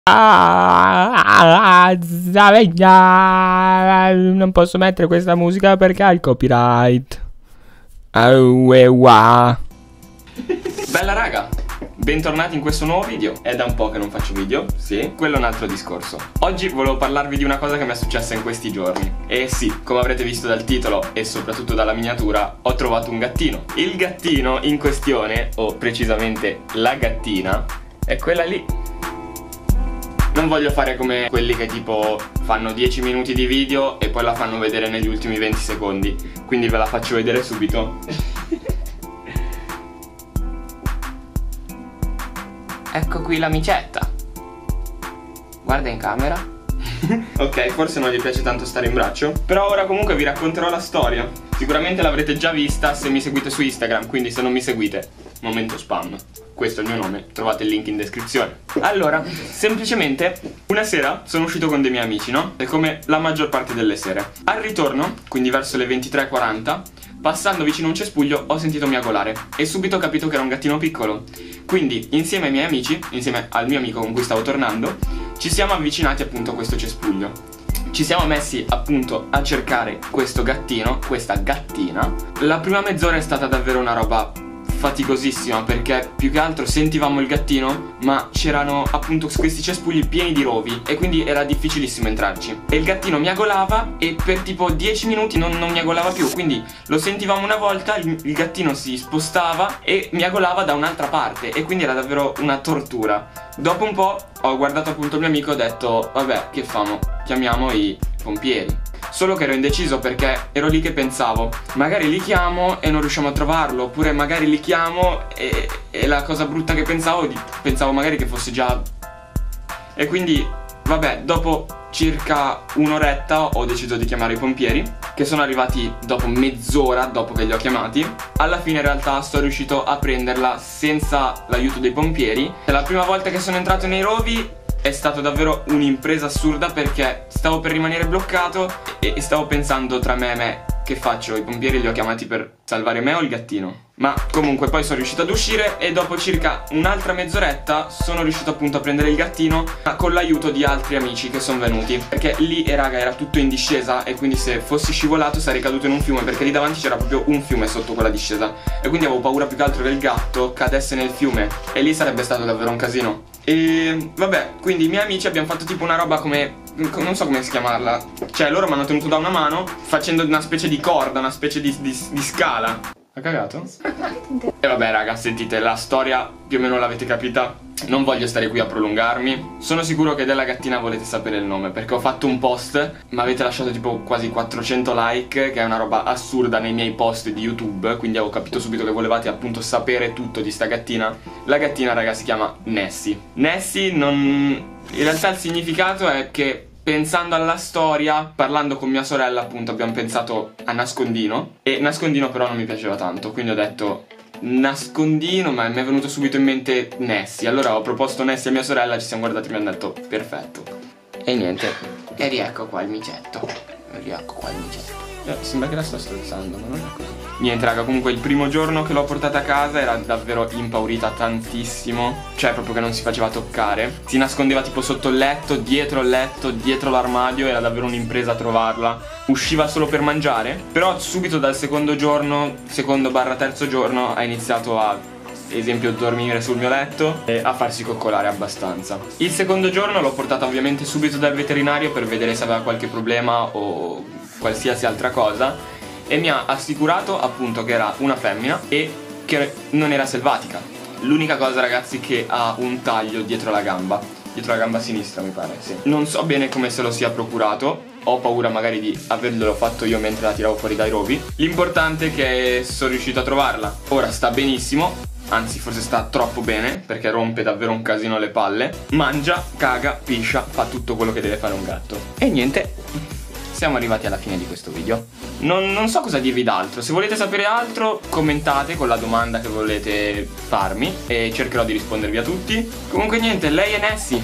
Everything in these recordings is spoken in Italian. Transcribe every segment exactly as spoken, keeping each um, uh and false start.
Non posso mettere questa musica perché ha il copyright. Bella raga, bentornati in questo nuovo video. È da un po' che non faccio video, sì, quello è un altro discorso. Oggi volevo parlarvi di una cosa che mi è successa in questi giorni. E sì, come avrete visto dal titolo e soprattutto dalla miniatura, ho trovato un gattino. Il gattino in questione, o precisamente la gattina, è quella lì. Non voglio fare come quelli che tipo fanno dieci minuti di video e poi la fanno vedere negli ultimi venti secondi. Quindi ve la faccio vedere subito. Ecco qui l'amicetta. Guarda in camera. Ok, forse non gli piace tanto stare in braccio, però ora comunque vi racconterò la storia. Sicuramente l'avrete già vista se mi seguite su Instagram, quindi se non mi seguite, momento spam. Questo è il mio nome, trovate il link in descrizione. Allora, semplicemente una sera sono uscito con dei miei amici, no? È come la maggior parte delle sere. Al ritorno, quindi verso le ventitré e quaranta, passando vicino a un cespuglio ho sentito miagolare e subito ho capito che era un gattino piccolo. Quindi insieme ai miei amici, insieme al mio amico con cui stavo tornando, ci siamo avvicinati appunto a questo cespuglio. Ci siamo messi appunto a cercare questo gattino, questa gattina. La prima mezz'ora è stata davvero una roba faticosissima, perché più che altro sentivamo il gattino, ma c'erano appunto questi cespugli pieni di rovi e quindi era difficilissimo entrarci. E il gattino miagolava e per tipo dieci minuti non, non miagolava più, quindi lo sentivamo una volta, il, il gattino si spostava e miagolava da un'altra parte e quindi era davvero una tortura. Dopo un po' ho guardato appunto il mio amico e ho detto vabbè, che famo? Chiamiamo i pompieri. Solo che ero indeciso perché ero lì che pensavo magari li chiamo e non riusciamo a trovarlo, oppure magari li chiamo e, e la cosa brutta che pensavo Pensavo magari che fosse già... E quindi vabbè, dopo circa un'oretta ho deciso di chiamare i pompieri, che sono arrivati dopo mezz'ora dopo che li ho chiamati. Alla fine in realtà sto riuscito a prenderla senza l'aiuto dei pompieri. È la prima volta che sono entrato nei rovi. È stato davvero un'impresa assurda perché stavo per rimanere bloccato e stavo pensando tra me e me: che faccio? I pompieri li ho chiamati per salvare me o il gattino? Ma comunque poi sono riuscito ad uscire e dopo circa un'altra mezz'oretta sono riuscito appunto a prendere il gattino con l'aiuto di altri amici che sono venuti, perché lì eh, raga, era tutto in discesa e quindi se fossi scivolato sarei caduto in un fiume, perché lì davanti c'era proprio un fiume sotto quella discesa e quindi avevo paura più che altro che il gatto cadesse nel fiume e lì sarebbe stato davvero un casino. E vabbè, quindi i miei amici abbiamo fatto tipo una roba come... non so come si chiamarla. Cioè loro mi hanno tenuto da una mano facendo una specie di corda, una specie di, di, di scala. Ha cagato? E vabbè raga, sentite, la storia più o meno l'avete capita. Non voglio stare qui a prolungarmi. Sono sicuro che della gattina volete sapere il nome, perché ho fatto un post, ma avete lasciato tipo quasi quattrocento like, che è una roba assurda nei miei post di YouTube. Quindi avevo capito subito che volevate appunto sapere tutto di sta gattina. La gattina raga si chiama Nessie. Nessie non... in realtà il significato è che, pensando alla storia, parlando con mia sorella appunto, abbiamo pensato a nascondino. E nascondino però non mi piaceva tanto, quindi ho detto nascondino, ma mi è venuto subito in mente Nessie. Allora ho proposto Nessie a mia sorella, ci siamo guardati e mi hanno detto perfetto. E niente, e riecco qua il micetto. E riecco qua il micetto. Eh, sembra che la sto strozzando, ma non è così. Niente raga, comunque il primo giorno che l'ho portata a casa era davvero impaurita tantissimo. Cioè proprio che non si faceva toccare. Si nascondeva tipo sotto il letto, dietro il letto, dietro l'armadio. Era davvero un'impresa trovarla. Usciva solo per mangiare. Però subito dal secondo giorno, secondo barra terzo giorno, ha iniziato a, ad esempio, dormire sul mio letto e a farsi coccolare abbastanza. Il secondo giorno l'ho portata ovviamente subito dal veterinario per vedere se aveva qualche problema o qualsiasi altra cosa, e mi ha assicurato appunto che era una femmina e che non era selvatica. L'unica cosa ragazzi che ha un taglio dietro la gamba, dietro la gamba sinistra mi pare, sì. Non so bene come se lo sia procurato, ho paura magari di averlo fatto io mentre la tiravo fuori dai rovi. L'importante è che sono riuscito a trovarla. Ora sta benissimo, anzi forse sta troppo bene, perché rompe davvero un casino le palle. Mangia, caga, piscia, fa tutto quello che deve fare un gatto. E niente, siamo arrivati alla fine di questo video. Non, non so cosa dirvi d'altro. Se volete sapere altro, commentate con la domanda che volete farmi e cercherò di rispondervi a tutti. Comunque niente, lei è Nessie.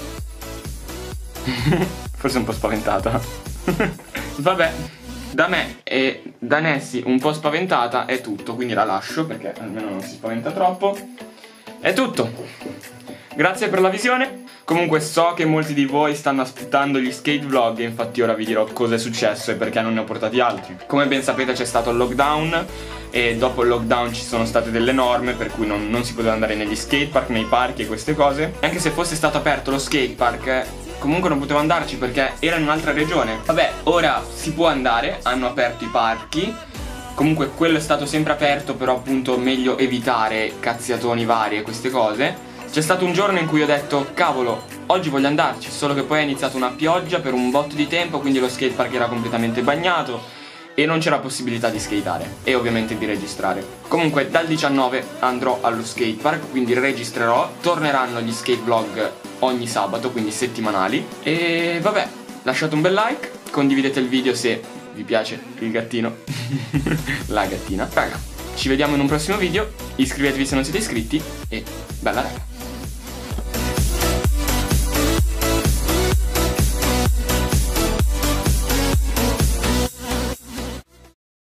Forse un po' spaventata. Vabbè, da me e da Nessie un po' spaventata è tutto, quindi la lascio perché almeno non si spaventa troppo. È tutto. Grazie per la visione. Comunque so che molti di voi stanno aspettando gli skate vlog e infatti ora vi dirò cosa è successo e perché non ne ho portati altri. Come ben sapete c'è stato il lockdown e dopo il lockdown ci sono state delle norme per cui non, non si poteva andare negli skatepark, nei parchi e queste cose. E anche se fosse stato aperto lo skatepark comunque non potevo andarci perché era in un'altra regione. Vabbè, ora si può andare, hanno aperto i parchi. Comunque quello è stato sempre aperto, però appunto meglio evitare cazziatoni vari e queste cose. C'è stato un giorno in cui ho detto cavolo, oggi voglio andarci, solo che poi è iniziata una pioggia per un botto di tempo, quindi lo skatepark era completamente bagnato e non c'era possibilità di skateare e ovviamente di registrare. Comunque dal diciannove andrò allo skatepark, quindi registrerò, torneranno gli skate vlog ogni sabato, quindi settimanali. E vabbè, lasciate un bel like, condividete il video se vi piace il gattino, la gattina. Raga, ci vediamo in un prossimo video, iscrivetevi se non siete iscritti e bella raga.